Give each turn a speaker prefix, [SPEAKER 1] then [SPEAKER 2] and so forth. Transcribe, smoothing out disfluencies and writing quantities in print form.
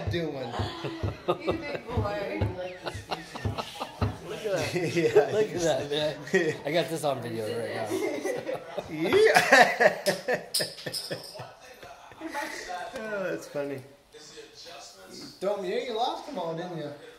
[SPEAKER 1] that doing?
[SPEAKER 2] You big boy.
[SPEAKER 3] Look at that.
[SPEAKER 1] Yeah.
[SPEAKER 3] Look at that, man. I got this on video right now.
[SPEAKER 1] Yeah. Oh, that's funny. You lost them all, didn't you?